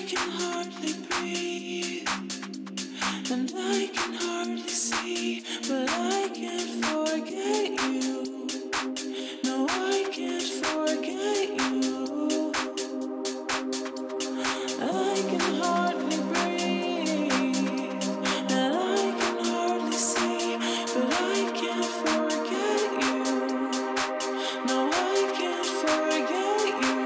can hardly breathe, and I can hardly see, but I can't forget you. No, I can't forget you. I can hardly breathe, and I can hardly see, but I can't forget you. No, I can't forget you.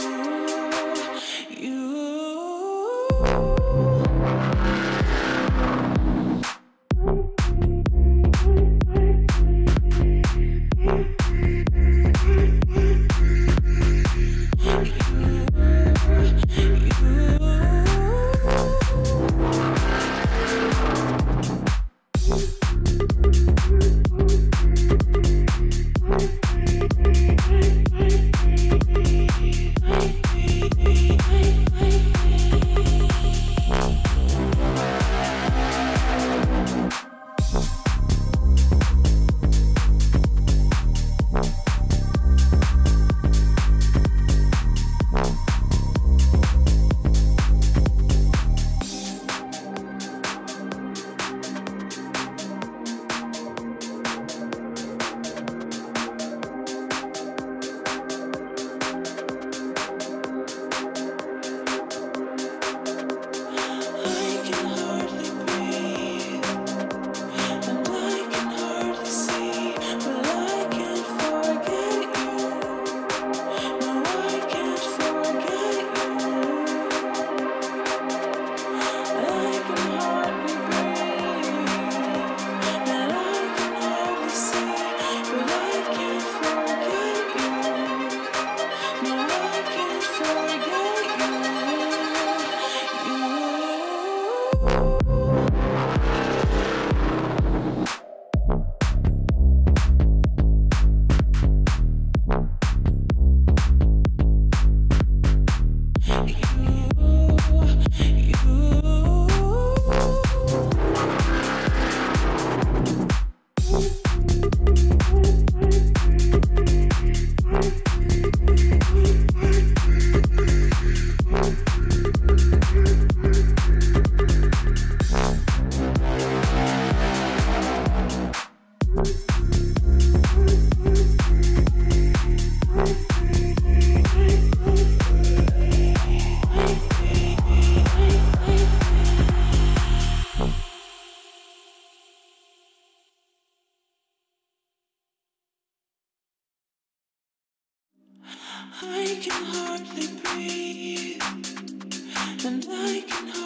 I can hardly breathe, and I can hardly